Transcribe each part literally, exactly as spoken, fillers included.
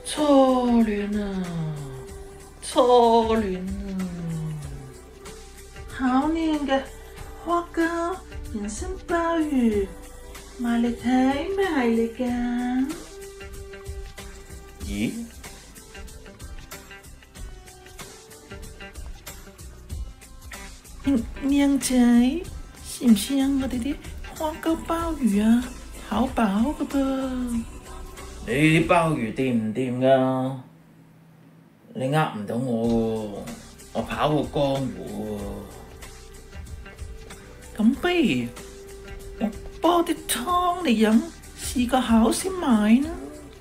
初戀啊，初戀啊，好靚嘅花膠人參鮑魚，買嚟睇買嚟㗎。 咦？ 靚仔，試唔試我哋啲花膠鮑魚啊？好飽噶噃。 你啲鮑魚掂唔掂㗎？你呃唔到我喎，我跑過江湖喎。咁不如我煲啲湯嚟飲，試個口先買啦。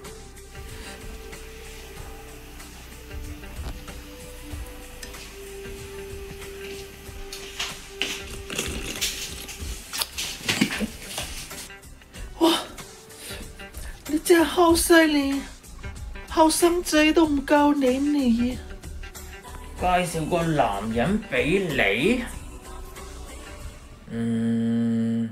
哇！你真係好犀利，後生仔都唔夠你嚟。 介紹個男人俾你，嗯，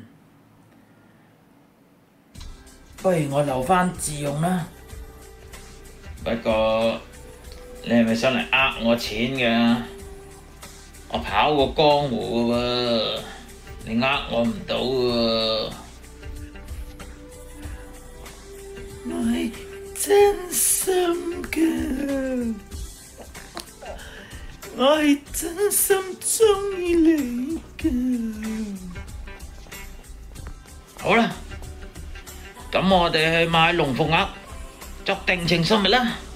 不如我留返自用啦。不過你係咪上嚟呃我錢㗎？我跑過江湖㗎喎，你呃我唔到喎。 我係真心㗎，我係真心鍾意你㗎。 好啦，咁我哋去買龍鳳鈪作定情信物啦。